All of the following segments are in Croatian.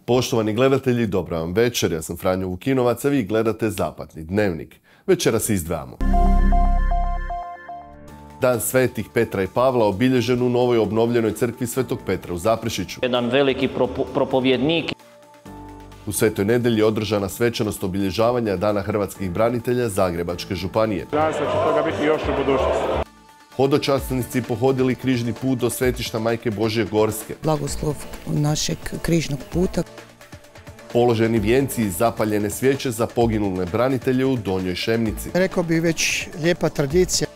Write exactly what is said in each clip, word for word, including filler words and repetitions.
Poštovani gledatelji, dobra vam večer, ja sam Franjo Vukinovac, a vi gledate Zapadni dnevnik. Večeras izdvajamo. Dan svetih Petra i Pavla obilježen u novoj obnovljenoj crkvi Svetog Petra u Zaprešiću. Jedan veliki propovjednik. U Svetoj nedelji je održana svečanost obilježavanja Dana hrvatskih branitelja Zagrebačke županije. Nadam se da će toga biti još u budućnosti. Hodočasnici pohodili križni put do svetišta Majke Božje Gorske. Blagoslov našeg križnog puta. Položeni vijenci i zapaljene svijeće za poginule branitelje u Donjoj Šemnici. Rekao bi već lijepa tradicija.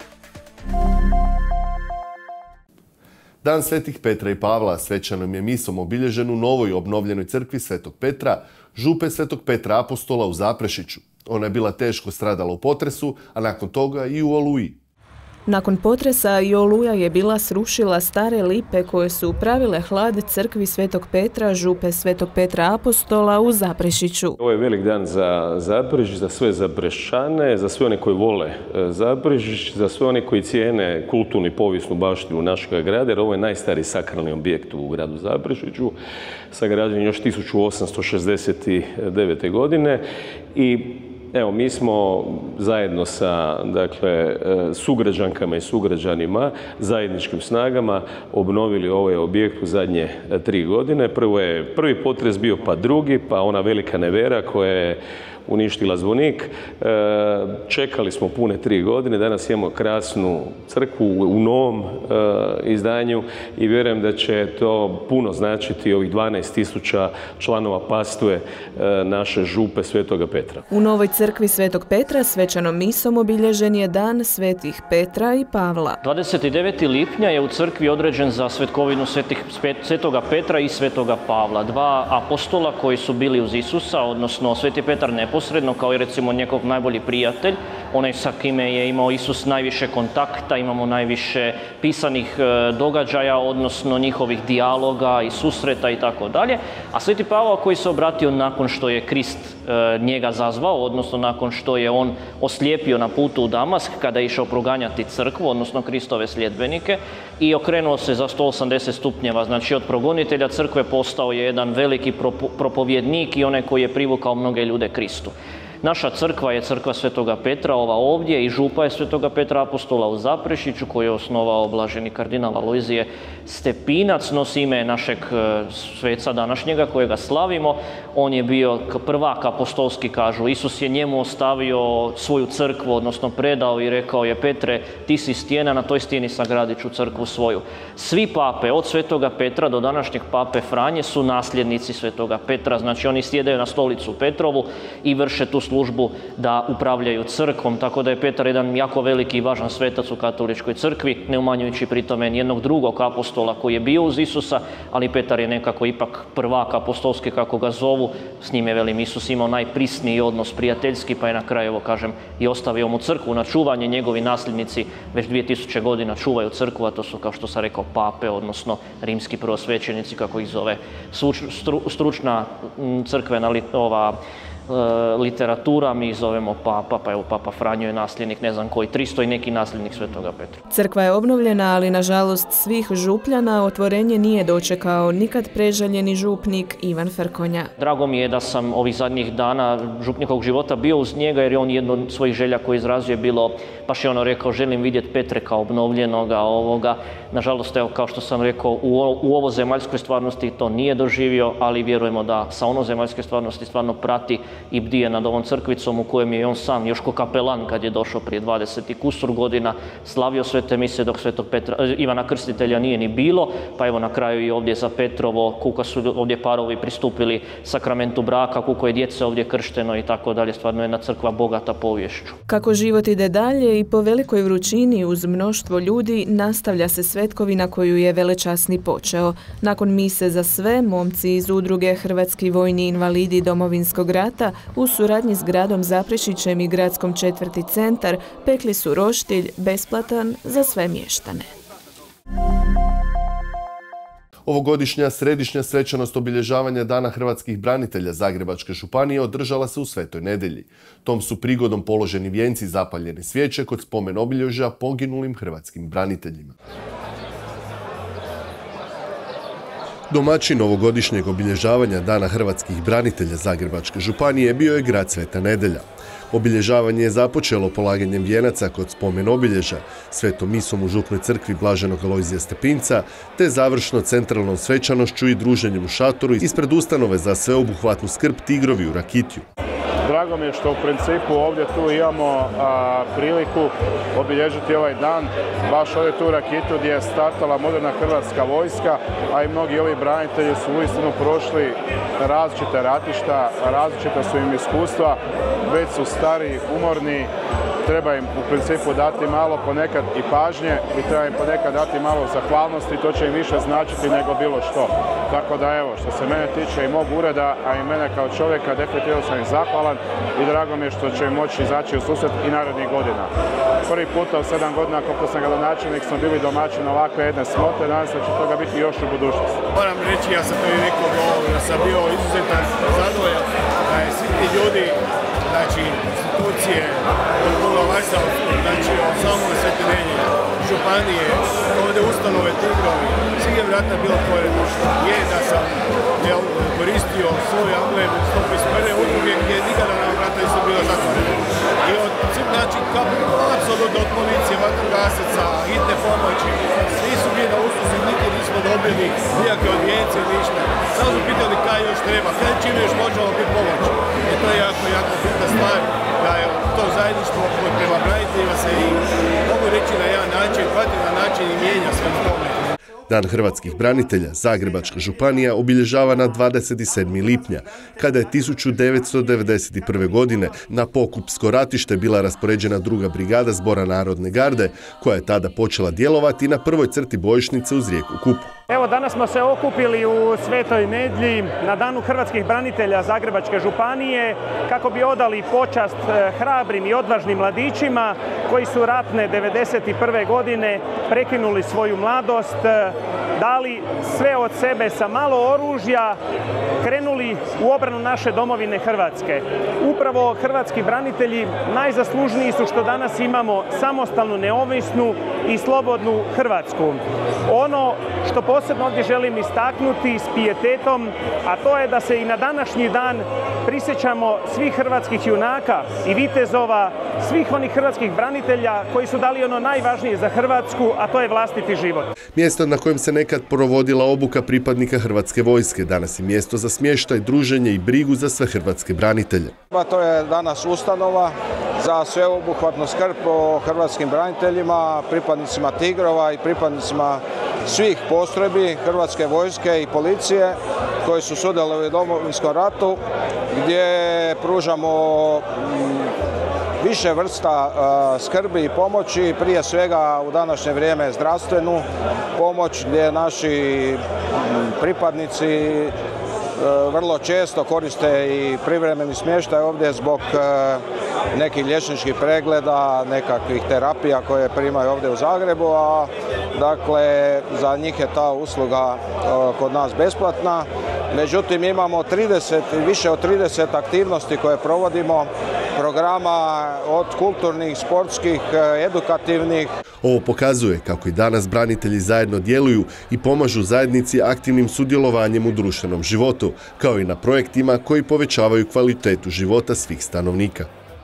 Dan svetih Petra i Pavla svečanom je misom obilježen u novoj obnovljenoj crkvi Svetog Petra, župe Svetog Petra Apostola u Zaprešiću. Ona je bila teško stradala u potresu, a nakon toga i u oluji. Nakon potresa i oluja je bila srušila stare lipe koje su pravile hlad crkvi Svetog Petra, župe Svetog Petra Apostola u Zaprešiću. Ovo je velik dan za Zaprešić, za sve Zapreščane, za sve one koji vole Zaprešić, za sve one koji cijene kulturnu i povijesnu baštinu našeg grada, jer ovo je najstariji sakralni objekt u gradu Zaprešiću, sagrađen još tisuću osamsto šezdeset devete. godine i evo, mi smo zajedno sa dakle, sugrađankama i sugrađanima, zajedničkim snagama obnovili ovaj objekt u zadnje tri godine. Prvo je prvi potres bio, pa drugi, pa ona velika nevera koja je uništila zvonik. Čekali smo pune tri godine, danas imamo krasnu crkvu u novom izdanju i vjerujem da će to puno značiti ovih dvanaest tisuća članova pastve naše župe Svetoga Petra. U novoj crkvi Svetog Petra svečanom misom obilježen je dan svetih Petra i Pavla. dvadeset devetog lipnja je u crkvi određen za svetkovinu svetih, Svetoga Petra i Svetoga Pavla, dva apostola koji su bili uz Isusa, odnosno Sveti Petar neposredno, kao i recimo njegov najbolji prijatelj, onaj sa kime je imao Isus najviše kontakta, imamo najviše pisanih događaja, odnosno njihovih dijaloga i susreta i tako dalje. A Sveti Pavao koji se obratio nakon što je Krist njega zazvao, odnosno nakon što je on oslijepio na putu u Damask kada je išao proganjati crkvu, odnosno Kristove sljedbenike, i okrenuo se za sto osamdeset stupnjeva. Znači od progonitelja crkve postao je jedan veliki propovjednik i onaj koji je privukao mnoge ljude Kristu. Naša crkva je crkva Svetoga Petra, ova ovdje, i župa je Svetoga Petra Apostola u Zaprešiću koju je osnovao blaženi kardinal Alojzije Stepinac, nosi ime našeg sveca današnjega kojega slavimo. On je bio prvak apostolski, kažu. Isus je njemu ostavio svoju crkvu, odnosno predao i rekao je: Petre, ti si stijena, na toj stijeni sagradit ću crkvu svoju. Svi pape od Svetoga Petra do današnjeg pape Franje su nasljednici Svetoga Petra, znači oni sjedaju na stolicu Petrovu i vrše tu službu da upravljaju crkvom, tako da je Petar jedan jako veliki i važan svetac u katoličkoj crkvi, ne umanjujući pri tome nijednog drugog apostola koji je bio uz Isusa, ali Petar je nekako ipak prvak apostolski, kako ga zovu. S njim je, velim, Isus imao najprisniji odnos, prijateljski, pa je na kraju, evo kažem, i ostavio mu crkvu na čuvanje. Njegovi nasljednici već dvije tisuće godina čuvaju crkvu, a to su, kao što sam rekao, pape, odnosno rimski prvosvećenici, kako ih zove stručna crkvena ova literatura, mi zovemo papa, pa evo Papa Franjo je nasljednik, ne znam koji, tristo i neki nasljednik Svetoga Petra. Crkva je obnovljena, ali nažalost svih župljana otvorenje nije dočekao nikad preželjeni župnik Ivan Frkonja. Drago mi je da sam ovih zadnjih dana župnikovog života bio uz njega, jer je on jedno od svojih želja koje izrazio je bilo, baš je ono rekao: želim vidjeti Petre kao obnovljenoga ovoga. Nažalost, evo, kao što sam rekao, u, u ovo zemaljskoj stvarnosti to nije doživio, ali vjerujemo da sa ono zemaljske stvarnosti stvarno prati i bdije nad ovom crkvicom u kojem je on sam još ko kapelan, kad je došao prije dvadeset i kusur godina, slavio svete mise dok Svetog Petra, Ivana Krstitelja nije ni bilo, pa evo na kraju i ovdje za Petrovo, kuka su ovdje parovi pristupili sakramentu braka, kuko je djece ovdje kršteno i tako dalje. Stvarno je jedna crkva bogata poviješću. Kako život ide dalje i po velikoj vrućini uz mnoštvo ljudi, nastavlja se svetkovina koju je velečasni počeo. Nakon mise za sve, momci iz udruge Hrvatski vojni invalidi Domovinskog rata u suradnji s gradom Zaprešićem i gradskom četvrti Centar pekli su roštilj besplatan za sve mještane. Ovogodišnja središnja svečanost obilježavanja Dana hrvatskih branitelja Zagrebačke županije održala se u Svetoj nedelji. Tom su prigodom položeni vijenci i zapaljene svijeće kod spomen obilježja poginulim hrvatskim braniteljima. Domaćin ovogodišnjeg obilježavanja Dana hrvatskih branitelja Zagrebačke županije bio je grad Sveta Nedelja. Obilježavanje je započelo polaganjem vijenaca kod spomen obilježja, svetom misom u župnoj crkvi Blaženog Alojzija Stepinca, te završno centralnom svečanošću i druženjem u šatoru ispred ustanove za sveobuhvatnu skrb Tigrovi u Rakitju. Drago mi je što u principu ovdje tu imamo a, priliku obilježiti ovaj dan, baš ovdje tu u Rakitu gdje je startala moderna hrvatska vojska, a i mnogi ovi branitelji su uistinu prošli različite ratišta, različita su im iskustva, već su stari, umorni, treba im u principu dati malo ponekad i pažnje i treba im ponekad dati malo zahvalnosti, to će im više značiti nego bilo što. Tako da evo, što se mene tiče i mog ureda, a i mene kao čovjeka, definitivno sam im zahvalan i drago mi je što će moći izaći u susret i narednih godina. Prvi puta u sedam godina, koliko sam gradonačelnik, smo bili domaćin ovakve jedne smote, nadam se da će toga biti još u budućnosti. Moram reći, ja sam to i rekao da sam bio izuzetan zadovoljan da je svi ti ljudi, znači institucije, poglavarstva, znači od samog Svete Nedelje, županije, ovdje ustanove Tigrovi, svih je vjerojatno bilo otvoreno. Je da sam jel, koristio svoj amblem sto pedeset prve udruge gdje nikada nam vrata nisu bilo zatvoreno. I od svih znači, apsolutno od policije, vatrogasaca, hitne pomoći, svi su bili na usluzi, nikad nismo dobili nikakve odvijencije, ništa. Samo su pitali kaj još treba, kaj čime još možemo biti pomoći. I to je jako, jako bitna stvar, da je to zajedništvo koje prema braniteljima se i mogu reći na jedan način, na način i mijenja sve tome. Dan hrvatskih branitelja Zagrebačka županija obilježava na dvadeset sedmi lipnja, kada je tisuću devetsto devedeset prve. godine na Pokupsko ratište bila raspoređena druga brigada Zbora narodne garde, koja je tada počela djelovati na prvoj crti bojišnice uz rijeku Kupu. Evo, danas smo se okupili u Svetoj Nedelji na Danu hrvatskih branitelja Zagrebačke županije kako bi odali počast hrabrim i odvažnim mladićima koji su ratne devedeset prve. godine prekinuli svoju mladost, dali sve od sebe sa malo oružja, krenuli u obranu naše domovine Hrvatske. Upravo hrvatski branitelji najzaslužniji su što danas imamo samostalnu, neovisnu i slobodnu Hrvatsku. Ono što posebno ovdje želim istaknuti s pijetetom, a to je da se i na današnji dan prisjećamo svih hrvatskih junaka i vitezova, svih onih hrvatskih branitelja koji su dali ono najvažnije za Hrvatsku, a to je vlastiti život. Mjesto na kojem se nekad provodila obuka pripadnika Hrvatske vojske danas je mjesto za smještaj, druženje i brigu za sve hrvatske branitelje. To je danas ustanova za sveobuhvatnu skrb o hrvatskim braniteljima, pripadnicima Tigrova i pripadnicima svih postrojbi Hrvatske vojske i policije koji su sudjelovali u Domovinskom ratu, gdje pružamo više vrsta skrbi i pomoći, prije svega u današnje vrijeme zdravstvenu pomoć, gdje naši pripadnici vrlo često koriste i privremeni smještaj ovdje zbog nekih liječničkih pregleda, nekakvih terapija koje primaju ovdje u Zagrebu, a dakle za njih je ta usluga kod nas besplatna. Međutim, imamo trideset, više od trideset aktivnosti koje provodimo, programa od kulturnih, sportskih, edukativnih. Ovo pokazuje kako i danas branitelji zajedno djeluju i pomažu zajednici aktivnim sudjelovanjem u društvenom životu, kao i na projektima koji povećavaju kvalitetu života svih stanovnika.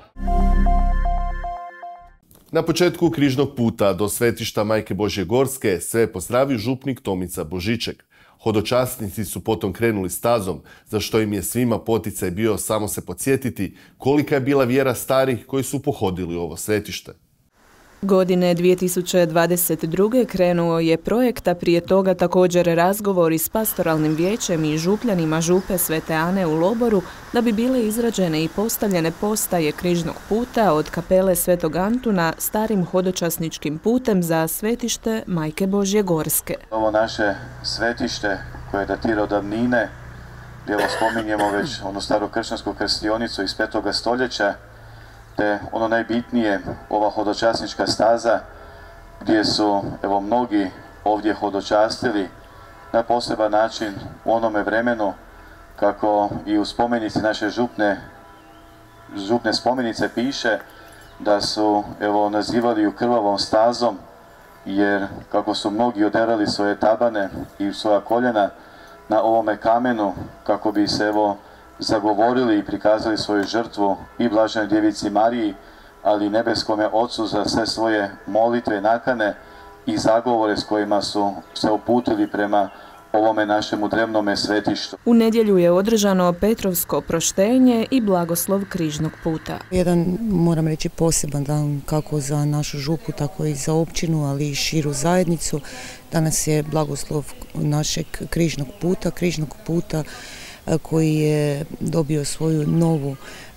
Na početku križnog puta do svetišta Majke Božje Gorske sve je pozdravio župnik Tomica Božiček. Hodočasnici su potom krenuli stazom, za što im je svima poticaj bio samo se podsjetiti kolika je bila vjera starih koji su pohodili ovo svetište. Godine dvije tisuće dvadeset druge. krenuo je projekt, a prije toga također razgovori s pastoralnim vijećem i župljanima župe Svete Ane u Loboru da bi bile izrađene i postavljene postaje križnog puta od kapele Svetog Antuna starim hodočasničkim putem za svetište Majke Božje Gorske. Ovo naše svetište koje datira od davnine, gdje spominjemo već onu staru kršćansku krstionicu iz petoga stoljeća, te ono najbitnije, ova hodočasnička staza gdje su evo mnogi ovdje hodočastili na poseban način u onome vremenu, kako i u spomenici naše župne, župne spomenice piše da su evo nazivali ju krvavom stazom, jer kako su mnogi oderali svoje tabane i svoja koljena na ovome kamenu kako bi se evo zagovorili i prikazali svoju žrtvu i Blaženoj Djevici Mariji, ali i nebeskome Ocu za sve svoje molitve, nakane i zagovore s kojima su se uputili prema ovome našemu drevnome svetištu. U nedjelju je održano Petrovsko proštenje i blagoslov križnog puta. Jedan, moram reći, poseban dan kako za našu župu, tako i za općinu, ali i širu zajednicu. Danas je blagoslov našeg križnog puta, križnog puta koji je dobio svoju novu e,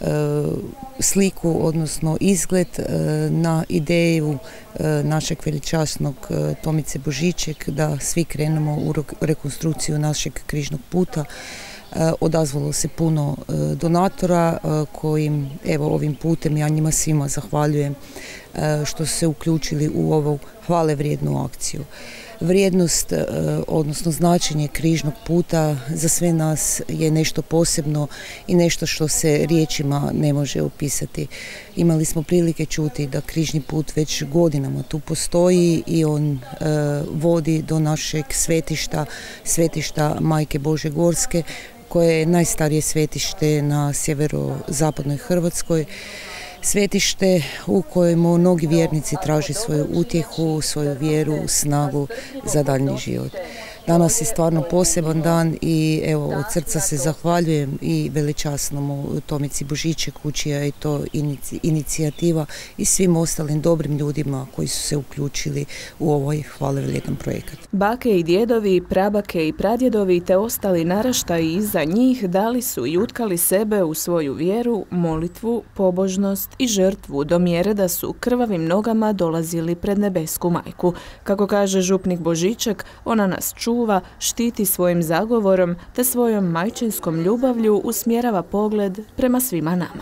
sliku, odnosno izgled e, na ideju e, našeg veličasnog e, Tomice Božiček da svi krenemo u rekonstrukciju našeg križnog puta. E, odazvalo se puno e, donatora e, kojim evo ovim putem ja njima svima zahvaljujem e, što su se uključili u ovu hvale vrijednu akciju. Vrijednost, odnosno značenje križnog puta za sve nas je nešto posebno i nešto što se riječima ne može opisati. Imali smo prilike čuti da križni put već godinama tu postoji i on e, vodi do našeg svetišta, svetišta Majke Bože Gorske, koje je najstarije svetište na sjeverozapadnoj Hrvatskoj. Svetište u kojemu mnogi vjernici traže svoju utjehu, svoju vjeru, snagu za daljnji život. Danas je stvarno poseban dan i evo od srca se zahvaljujem i veličasnomu Tomici Božičeku, čija je to inicijativa, i svim ostalim dobrim ljudima koji su se uključili u ovaj hvalevrijedan projekat. Bake i djedovi, prabake i pradjedovi te ostali naraštaji iza njih dali su i utkali sebe u svoju vjeru, molitvu, pobožnost i žrtvu do mjere da su krvavim nogama dolazili pred nebesku majku. Kako kaže župnik Božiček, ona nas čuva, štiti svojim zagovorom te svojom majčinskom ljubavlju usmjerava pogled prema svima nama.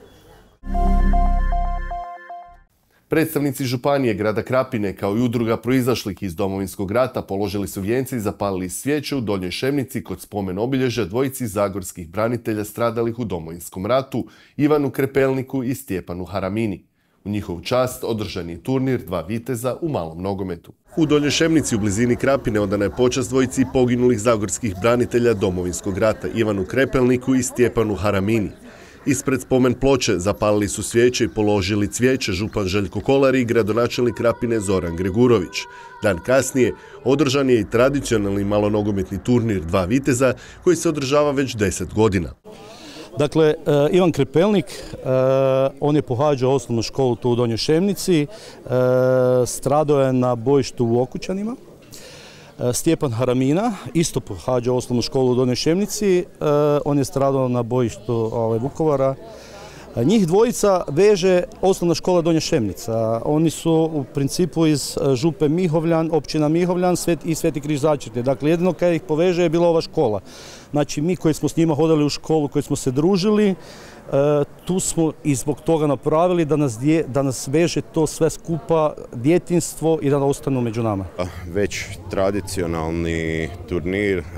Predstavnici županije grada Krapine kao i udruga proizašlih iz Domovinskog rata položili su vijence i zapalili svijeće u Donjoj Šemnici kod spomen obilježja dvojici zagorskih branitelja stradalih u Domovinskom ratu, Ivanu Krepelniku i Stjepanu Haramini. U njihovu čast održan je turnir Dva viteza u malom nogometu. U Donjoj Šemnici u blizini Krapine odana je počast dvojici poginulih zagorskih branitelja Domovinskog rata, Ivanu Krepelniku i Stjepanu Haramini. Ispred spomen ploče zapalili su svijeće i položili cvijeće župan Željko Kolar i gradonačelnik Krapine Zoran Gregurović. Dan kasnije održan je i tradicionalni malonogometni turnir Dva viteza koji se održava već deset godina. Dakle, Ivan Krepelnik, on je pohađao osnovnu školu tu u Donjoj Šemnici, stradao je na bojištu u Okučanima. Stjepan Haramina isto pohađao osnovnu školu u Donjoj Šemnici, on je stradao na bojištu Vukovara. Njih dvojica veže osnovna škola Donja Šemnica. Oni su u principu iz župe Mihovljan, općina Mihovljan i Sveti Križ Začreti. Dakle, jedino kada ih poveže je bila ova škola. Znači, mi koji smo s njima hodali u školu, koji smo se družili, tu smo i zbog toga napravili da nas, dje, da nas veže to sve skupa, djetinjstvo, i da ostanu među nama. Već tradicionalni turnir uh,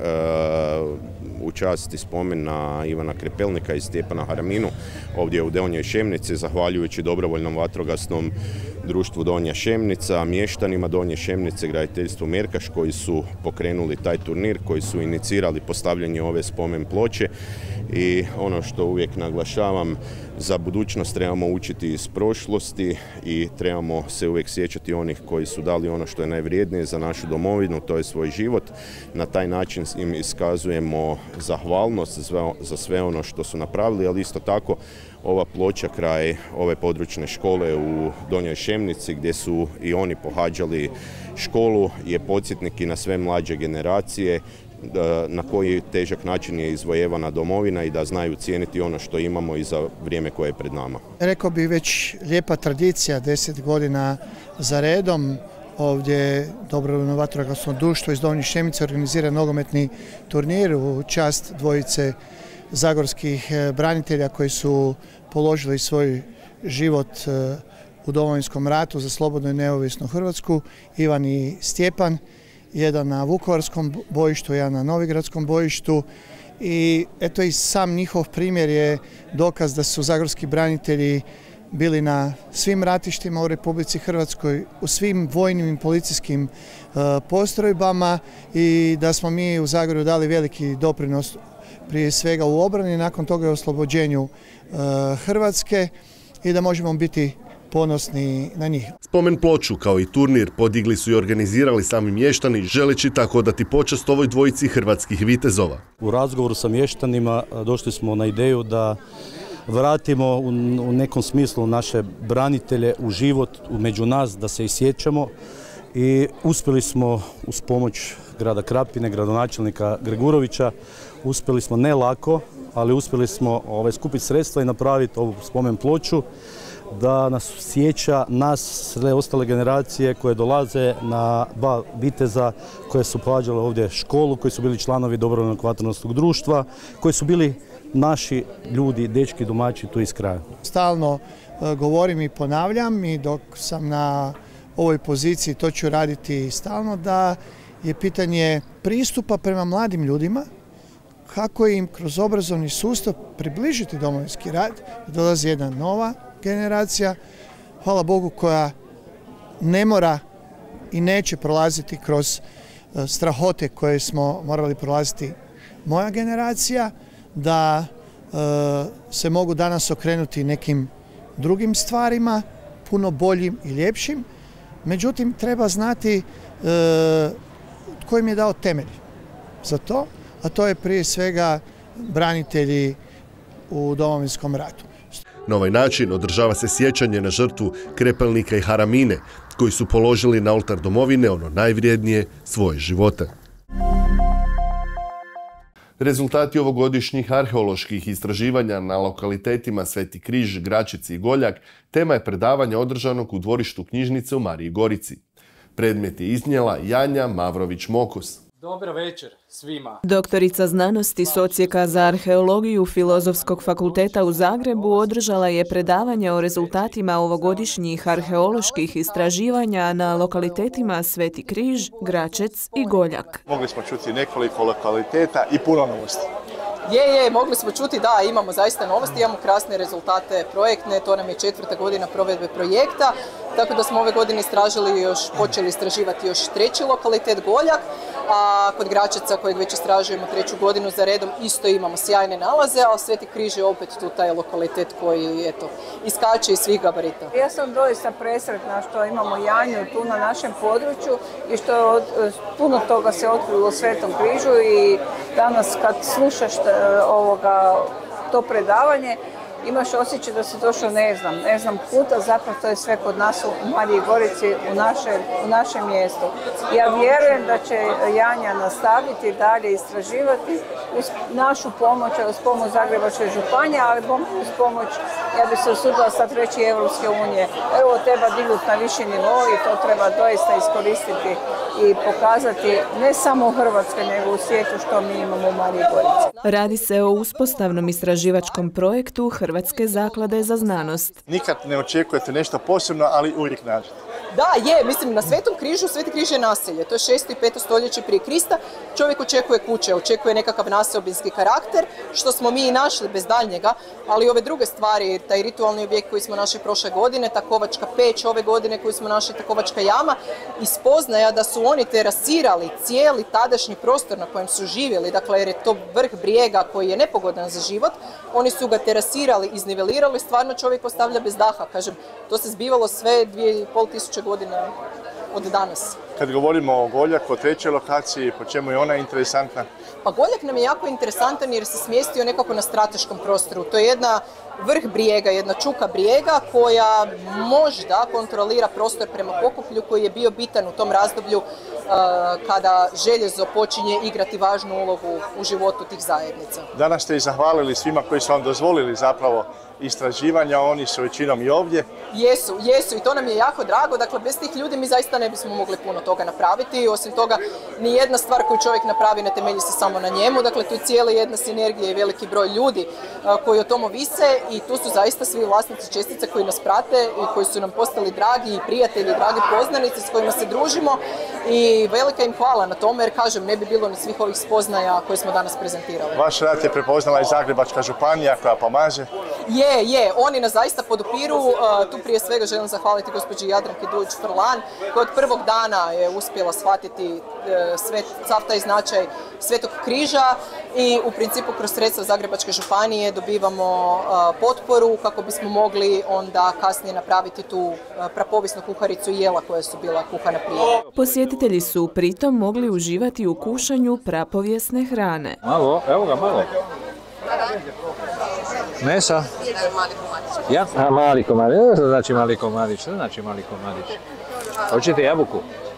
u čast i spomen na Ivana Krepelnika i Stjepana Haraminu ovdje u Donjoj Šemnici, zahvaljujući dobrovoljnom vatrogasnom društvu Donja Šemnica, mještanima Donje Šemnice, graditeljstvu Merkaš koji su pokrenuli taj turnir, koji su inicirali postavljanje ove spomen ploče. I ono što uvijek naglašavam, za budućnost trebamo učiti iz prošlosti i trebamo se uvijek sjećati onih koji su dali ono što je najvrijednije za našu domovinu, to je svoj život. Na taj način im iskazujemo zahvalnost za sve ono što su napravili, ali isto tako ova ploča kraj ove područne škole u Donjoj Šemnici gdje su i oni pohađali školu je podsjetnik i na sve mlađe generacije na koji težak način je izvojevana domovina i da znaju cijeniti ono što imamo i za vrijeme koje je pred nama. Rekao bih već lijepa tradicija, deset godina za redom. Ovdje dobrovoljno vatrogasno društvo iz Donje Šemnice organizira nogometni turnir u čast dvojice zagorskih branitelja koji su položili svoj život u Domovinskom ratu za slobodnu i neovisnu Hrvatsku, Ivan i Stjepan. Jedan na Vukovarskom bojištu, jedan na Novigradskom bojištu. I eto i sam njihov primjer je dokaz da su zagorski branitelji bili na svim ratištima u Republici Hrvatskoj, u svim vojnim i policijskim postrojbama i da smo mi u Zagorju dali veliki doprinos prije svega u obrani, nakon toga i oslobođenju Hrvatske i da možemo biti ponosni na njih. Spomen ploču kao i turnir podigli su i organizirali sami mještani, želeći tako odati počast ovoj dvojici hrvatskih vitezova. U razgovoru sa mještanima došli smo na ideju da vratimo u nekom smislu naše branitelje u život, među nas, da se isjećamo i uspjeli smo uz pomoć grada Krapine, gradonačelnika Gregurovića, uspjeli smo ne lako, ali uspjeli smo ovaj, skupiti sredstva i napraviti ovu spomen ploču da nas sjeća nas, sve ostale generacije koje dolaze na dva viteza koje su pohađale ovdje školu, koji su bili članovi dobrovoljnog vatrogasnog društva, koji su bili naši ljudi, dečki, domaći tu iz kraja. Stalno govorim i ponavljam i dok sam na ovoj poziciji to ću raditi stalno, da je pitanje pristupa prema mladim ljudima, kako im kroz obrazovni sustav približiti Domovinski rat, da dolazi jedna nova generacija, hvala Bogu, koja ne mora i neće prolaziti kroz strahote koje smo morali prolaziti moja generacija, da e, se mogu danas okrenuti nekim drugim stvarima, puno boljim i ljepšim. Međutim, treba znati e, tko im je dao temelj za to, a to je prije svega branitelji u Domovinskom ratu. Na ovaj način održava se sjećanje na žrtvu Krepelnika i Haramine, koji su položili na oltar domovine ono najvrijednije, svoje živote. Rezultati ovogodišnjih arheoloških istraživanja na lokalitetima Sveti Križ, Gračeci i Goljak tema je predavanja održanog u dvorištu knjižnice u Mariji Gorici. Predmet je iznijela Janja Mavrović-Mokos. Dobro večer svima. Doktorica znanosti s odsjeka za arheologiju Filozofskog fakulteta u Zagrebu održala je predavanje o rezultatima ovogodišnjih arheoloških istraživanja na lokalitetima Sveti Križ, Gračec i Goljak. Mogli smo čuti nekoliko lokaliteta i puno novosti. Je, je, mogli smo čuti, da, imamo zaista novosti, imamo krasne rezultate projektne, to nam je četvrta godina provedbe projekta, tako da smo ove godine istražili još, počeli istraživati još treći lokalitet Goljak, a kod Gračeca kojeg već istražujemo treću godinu za redom isto imamo sjajne nalaze, a Sveti Križ je opet tu taj lokalitet koji, eto, iskače iz svih gabarita. Ja sam doista presretna što imamo Janju tu na našem području i što od, puno toga se otkrilo u Svetom Križu i danas kad slušaš ovoga, to predavanje, imaš osjećaj da si došao, ne znam, ne znam puta, zapravo to je sve kod nas u Mariji Gorici, u našem, u našem mjestu. Ja vjerujem da će Janja nastaviti dalje istraživati uz našu pomoć, uz pomoć Zagrebačke županije, ali uz pomoć, ja bi se usudila sad reći, Evropske unije. Evo, treba dignuti na viši nivo i to treba doista iskoristiti i pokazati ne samo u Hrvatskoj, nego u svijetu što mi imamo u Mariji Gorici. Radi se o uspostavnom istraživačkom projektu Hrvatske zaklade za znanost. Nikad ne očekujete nešto posebno, ali uvijek nađete. Da, je, mislim, na Svetom Križu, Sveti Križ je naselje, to je šesto i peto stoljeće prije Krista, čovjek očekuje kuće, očekuje nekakav naseobinski karakter, što smo mi i našli bez daljnjega, ali ove druge stvari, taj ritualni objekt koji smo našli prošle godine, ta kovačka peć ove godine koju smo našli, ta kovačka jama, i spoznaja da su oni terasirali cijeli tadašnji prostor na kojem su živjeli, dakle jer je to vrh brijega koji je nepogodan za život, oni su ga terasirali, iznivelirali, stvarno čovjek postavlja bez daha, kažem, to se zbivalo sve dvije i pol tisuće godina od danas. Kad govorimo o Goljaku, o trećoj lokaciji, po čemu je ona interesantna? Pa Goljak nam je jako interesantan jer se smjestio nekako na strateškom prostoru. To je jedna vrh brijega, jedna čuka brijega koja možda kontrolira prostor prema Pokuplju koji je bio bitan u tom razdoblju uh, kada željezo počinje igrati važnu ulogu u životu tih zajednica. Danas ste i zahvalili svima koji su vam dozvolili zapravo istraživanja, oni su većinom i ovdje. Jesu, jesu i to nam je jako drago, dakle bez tih ljudi mi zaista ne bismo mogli puno toga napraviti, osim toga ni jedna stvar koju čovjek napravi ne temelji se samo na njemu, dakle tu je cijela jedna sinergija i veliki broj ljudi uh, koji o tom ovise i tu su zaista svi vlasnici čestice koji nas prate i koji su nam postali dragi prijatelji, dragi poznanici s kojima se družimo i velika im hvala na tome jer kažem ne bi bilo ni svih ovih spoznaja koje smo danas prezentirali. Vaš rad je prepoznala i Zagrebačka županija koja pomaže. Je, je, oni nas zaista podupiru, tu prije svega želim zahvaliti gospođi Jadranki Dujić-Frlan koja od prvog dana je uspjela shvatiti sav taj značaj Svetog križa i u principu kroz sredstva Zagrebačke županije dobivamo potporu kako bismo mogli onda kasnije napraviti tu prapovisnu kuharicu i jela koja su bila kuhana prije. Posjetitelji su pritom mogli uživati u kušanju prapovijesne hrane. Malo, evo ga malo. Mesa? Ja? A, mali komadić. Što znači mali komadić? Što znači mali komadić? Hoćete jabuku?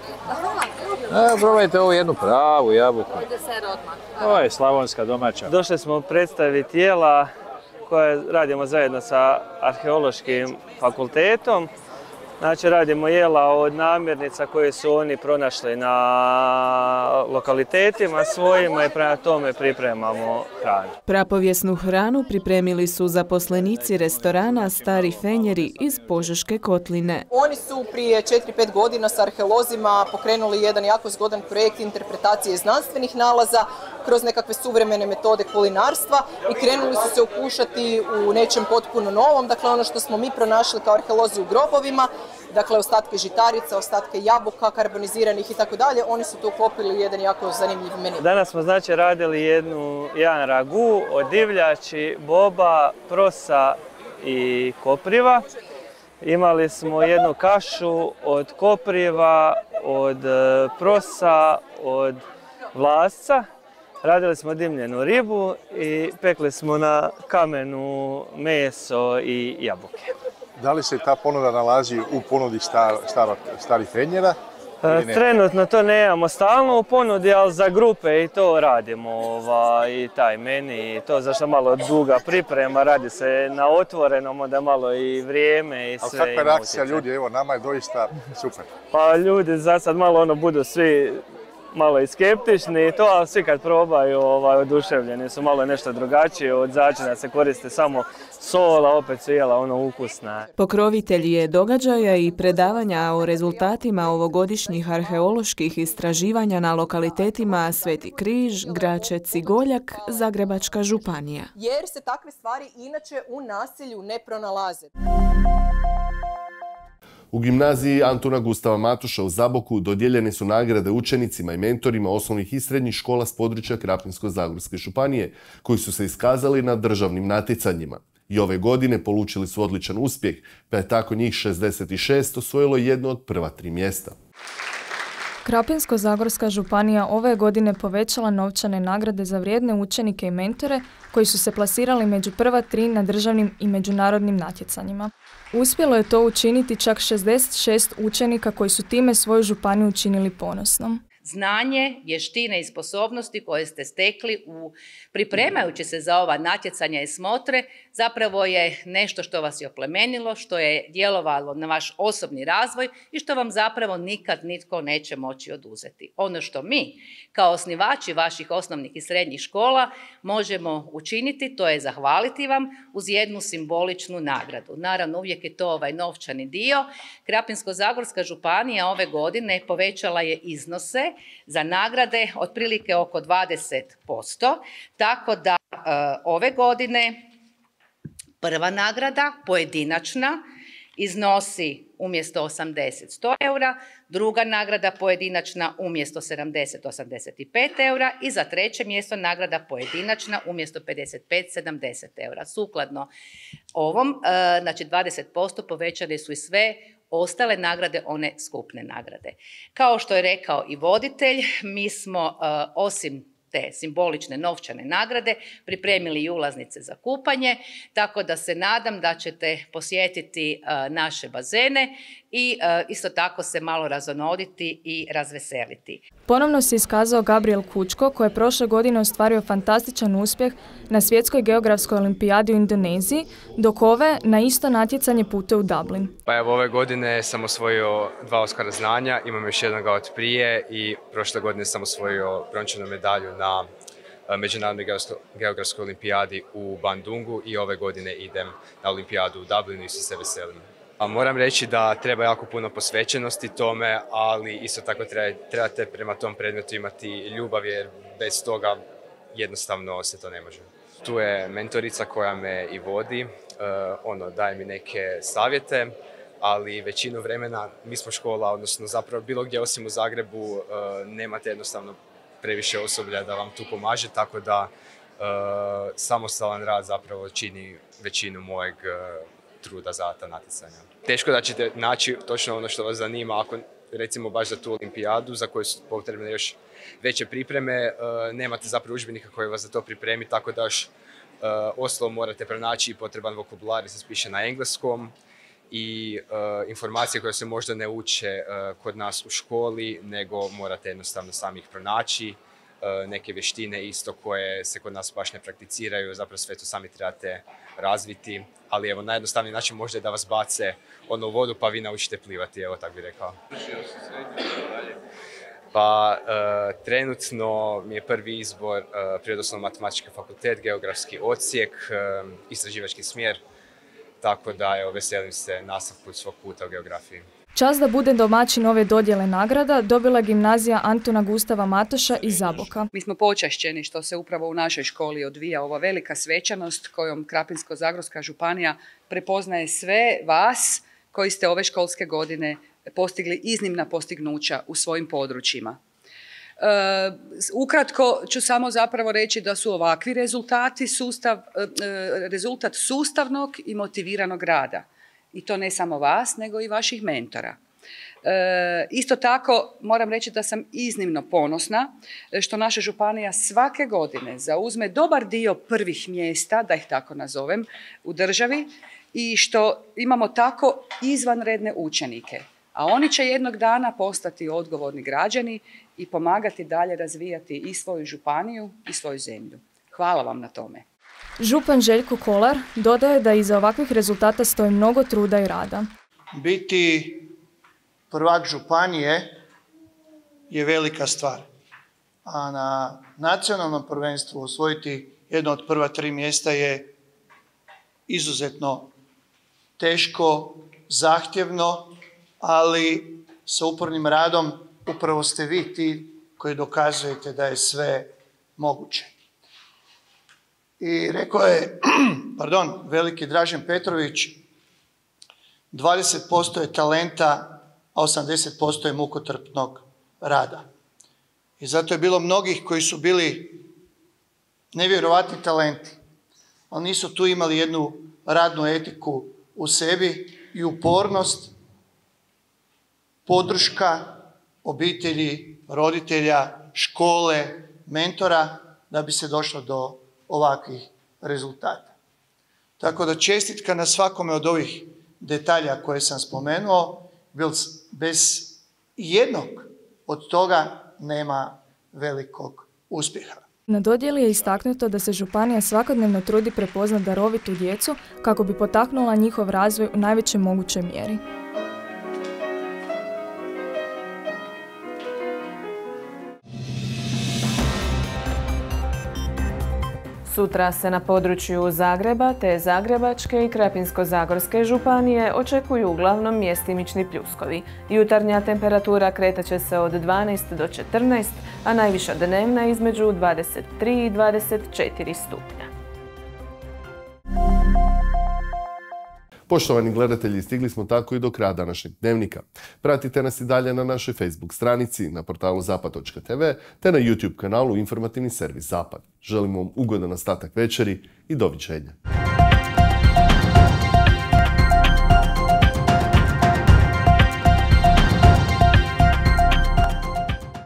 E, probajte ovu jednu pravu jabuku. Ovo je slavonska domaća. Došli smo predstaviti jela koje radimo zajedno sa Arheološkim fakultetom. Znači radimo jela od namirnica koje su oni pronašli na lokalitetima svojima i prema tome pripremamo hranu. Prapovijesnu hranu pripremili su zaposlenici restorana Stari Fenjeri iz Požeške kotline. Oni su prije četiri pet godina s arheolozima pokrenuli jedan jako zgodan projekt interpretacije znanstvenih nalaza kroz nekakve suvremene metode kulinarstva i krenuli su se ukušati u nečem potpuno novom, dakle ono što smo mi pronašli kao arheolozi u grobovima, dakle ostatke žitarica, ostatke jabuka, karboniziranih i tako dalje, oni su tu uklopili jedan jako zanimljiv menu. Danas smo znači radili jednu, jedan ragu od divljači, boba, prosa i kopriva. Imali smo jednu kašu od kopriva, od prosa, od vlasca. Radili smo dimljenu ribu i pekli smo na kamenu meso i jabuke. Da li se ta ponuda nalazi u ponudi star, star, Starih Fenjera? Trenutno to nemamo stalno u ponudi, ali za grupe i to radimo, ovaj, i taj meni, i to zašto malo duga priprema, radi se na otvorenom, onda malo i vrijeme i sve. Ali kakva je reakcija ljudi, evo nama je doista super. Pa ljudi za sad malo ono budu svi malo i skeptični i to, ali svi kad probaju ovaj, oduševljeni su malo nešto drugačije, od začina se koriste samo sol, a opet su jela ono ukusna. Pokrovitelj je događaja i predavanja o rezultatima ovogodišnjih arheoloških istraživanja na lokalitetima Sveti križ, Gračec i Goljak, Zagrebačka županija. Jer se takve stvari inače u naselju ne pronalaze. U gimnaziji Antuna Gustava Matuša u Zaboku dodijeljene su nagrade učenicima i mentorima osnovnih i srednjih škola s područja Krapinsko-zagorske županije, koji su se iskazali na državnim natjecanjima. I ove godine polučili su odličan uspjeh, pa je tako njih šezdeset šest osvojilo jedno od prva tri mjesta. Krapinsko-zagorska županija ove godine povećala novčane nagrade za vrijedne učenike i mentore koji su se plasirali među prva tri na državnim i međunarodnim natjecanjima. Uspjelo je to učiniti čak šezdeset šest učenika koji su time svoju županiju učinili ponosnom. Znanje, vještine i sposobnosti koje ste stekli u pripremajući se za ova natjecanja i smotre zapravo je nešto što vas je oplemenilo, što je djelovalo na vaš osobni razvoj i što vam zapravo nikad nitko neće moći oduzeti. Ono što mi kao osnivači vaših osnovnih i srednjih škola možemo učiniti, to je zahvaliti vam uz jednu simboličnu nagradu. Naravno, uvijek je to ovaj novčani dio. Krapinsko-zagorska županija ove godine povećala je iznose za nagrade otprilike oko dvadeset posto, tako da e, ove godine prva nagrada pojedinačna iznosi umjesto osamdeset sto eura, druga nagrada pojedinačna umjesto sedamdeset osamdeset pet eura i za treće mjesto nagrada pojedinačna umjesto pedeset pet sedamdeset eura. Sukladno ovom, e, znači dvadeset posto povećane su i sve ostale nagrade, one skupne nagrade. Kao što je rekao i voditelj, mi smo uh, osim te simbolične novčane nagrade pripremili i ulaznice za kupanje, tako da se nadam da ćete posjetiti uh, naše bazene i uh, isto tako se malo razonoditi i razveseliti. Ponovno se iskazao Gabriel Kučko, koji je prošle godine ostvario fantastičan uspjeh na Svjetskoj geografskoj olimpijadi u Indoneziji, dok ove na isto natjecanje putuje u Dublin. Pa evo, ove godine sam osvojio dva Oskara znanja, imam još jednoga od prije i prošle godine sam osvojio brončanu medalju na Međunarodnoj geografskoj olimpijadi u Bandungu i ove godine idem na olimpijadu u Dublinu i se veselim. A moram reći da treba jako puno posvećenosti tome, ali isto tako treba, trebate prema tom predmetu imati ljubav jer bez toga jednostavno se to ne može. Tu je mentorica koja me i vodi, uh, ono, daje mi neke savjete, ali većinu vremena mi smo škola, odnosno zapravo bilo gdje osim u Zagrebu uh, nemate jednostavno previše osoblja da vam tu pomaže, tako da uh, samostalan rad zapravo čini većinu mojeg uh, truda za ta natjecanja. Teško da ćete naći točno ono što vas zanima, ako recimo baš za tu olimpijadu za koju su potrebne još veće pripreme, uh, nemate zapravo udžbenika koji vas za to pripremi, tako da još uh, osnovu morate pronaći i potreban vokabular jer se piše na engleskom i uh, informacije koje se možda ne uče uh, kod nas u školi, nego morate jednostavno sami ih pronaći. Uh, neke vještine isto koje se kod nas baš ne prakticiraju, zapravo sve to sami trebate razviti, ali evo najjednostavniji način možda je da vas bace ono u vodu pa vi naučite plivati, evo tako bih rekao. Pa uh, trenutno mi je prvi izbor uh, Prirodoslovno-matematički fakultet, geografski odsjek, uh, istraživački smjer, tako da evo veselim se nastavku svog puta u geografiji. Čast da bude domaćin ove dodjele nagrada dobila gimnazija Antuna Gustava Matoša iz Zaboka. Mi smo počašćeni što se upravo u našoj školi odvija ova velika svečanost kojom Krapinsko-zagorska županija prepoznaje sve vas koji ste ove školske godine postigli iznimna postignuća u svojim područjima. E, ukratko ću samo zapravo reći da su ovakvi rezultati sustav, e, rezultat sustavnog i motiviranog rada. I to ne samo vas, nego i vaših mentora. E, isto tako moram reći da sam iznimno ponosna što naša županija svake godine zauzme dobar dio prvih mjesta, da ih tako nazovem, u državi i što imamo tako izvanredne učenike. A oni će jednog dana postati odgovorni građani i pomagati dalje razvijati i svoju županiju i svoju zemlju. Hvala vam na tome. Župan Željko Kolar dodaje da iza ovakvih rezultata stoji mnogo truda i rada. Biti prvak županije je velika stvar, a na nacionalnom prvenstvu osvojiti jedno od prva tri mjesta je izuzetno teško, zahtjevno, ali sa upornim radom upravo ste vi ti koji dokazujete da je sve moguće. I rekao je, pardon, veliki Dražen Petrović, dvadeset posto je talenta, a osamdeset posto je mukotrpnog rada. I zato je bilo mnogih koji su bili nevjerovatni talenti, ali nisu tu imali jednu radnu etiku u sebi i upornost, podrška obitelji, roditelja, škole, mentora, da bi se došlo do ovakvih rezultata. Tako da čestitka na svakome od ovih detalja koje sam spomenuo, bez jednog od toga nema velikog uspjeha. Na dodjeli je istaknuto da se županija svakodnevno trudi prepoznati darovitu djecu kako bi potaknula njihov razvoj u najvećoj mogućoj mjeri. Sutra se na području Zagreba te Zagrebačke i Krapinsko-zagorske županije očekuju uglavnom mjestimični pljuskovi. Jutarnja temperatura kretat će se od dvanaest do četrnaest, a najviša dnevna između dvadeset tri i dvadeset četiri stupnja. Poštovani gledatelji, stigli smo tako i do kraja današnjeg dnevnika. Pratite nas i dalje na našoj Facebook stranici, na portalu zapad točka te ve te na YouTube kanalu Informativni servis Zapad. Želimo vam ugodan ostatak večeri i doviđenja.